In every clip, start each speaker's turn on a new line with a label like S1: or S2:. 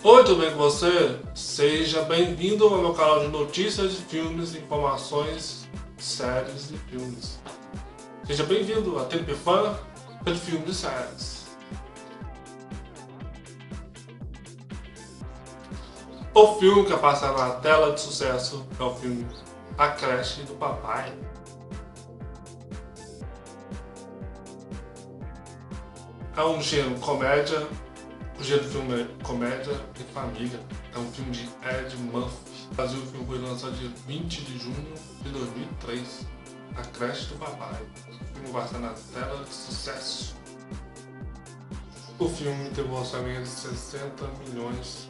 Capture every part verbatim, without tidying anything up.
S1: Oi, tudo bem com você? Seja bem-vindo ao meu canal de notícias de filmes, informações, séries e filmes. Seja bem-vindo a T P Fã de filmes e séries. O filme que passa na tela de sucesso é o filme A Creche do Papai. É um gênero comédia. O gênero do filme é comédia e família. É um filme de Ed Murphy. No Brasil, o filme foi lançado dia vinte de junho de dois mil e três. A Creche do Papai. O filme vai estar na tela de sucesso. O filme teve um orçamento de sessenta milhões.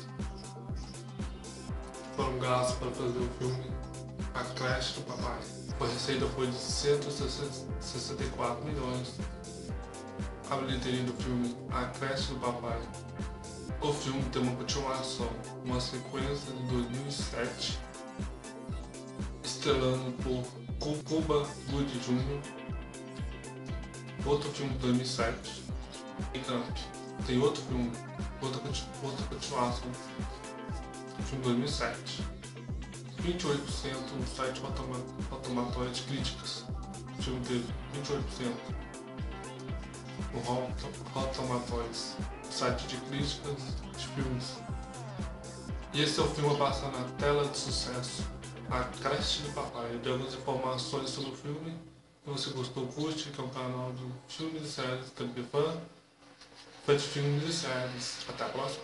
S1: Foram gastos para fazer o filme A Creche do Papai. A receita foi de cento e sessenta e quatro milhões. A bilheteria do filme A Creche do Papai. O filme tem uma continuação, uma sequência de dois mil e sete, estrelando por Cuba Gooding Júnior Outro filme de dois mil e sete, e Camp. Tem outro filme, outra, outra continuação, filme de dois mil e sete. vinte e oito por cento no site Rotten de críticas. O filme teve vinte e oito por cento. No Rotten Tomatoes, site de críticas de filmes. E esse é o filme a passar na tela de sucesso, A Creche do Papai. Eu dei algumas informações sobre o filme. Se você gostou, curte, que é um canal de filmes e séries T P Fã, fã de filmes e séries. Até a próxima.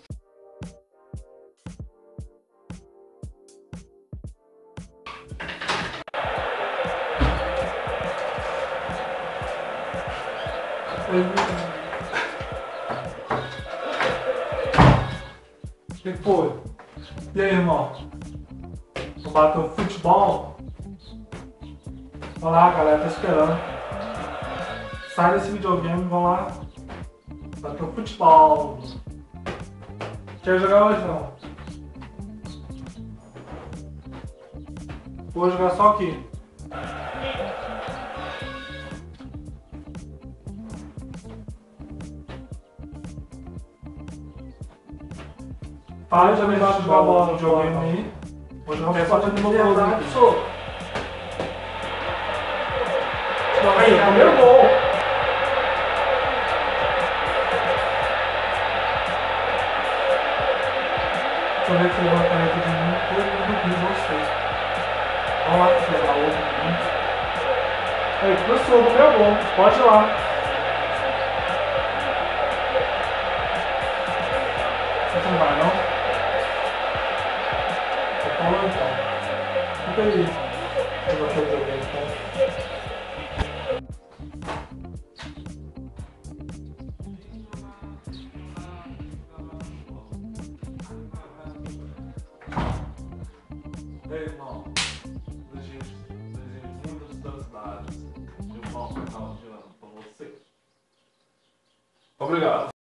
S2: O que foi? E aí, irmão? Vou bater um futebol? Olha lá, a galera tá esperando. Sai desse videogame, vão lá. Bater um futebol. Quer jogar hoje, não? Vou jogar só aqui. Para de jogar jogar bola no videogame aí. Vou jogar um só de novo aqui. Aí, primeiro gol. Deixa eu ver se eu vou cair aqui de mim. Eu não vi vocês. Vamos lá, jogar outro aqui. Aí, começou, primeiro gol. Pode ir lá. Você não vai, não? Então, então. Fica aí. Eu vou fazer o game, então. Ei, irmão. Desejo muitas felicidades. Eu vou dar um tirando pra você. Obrigado.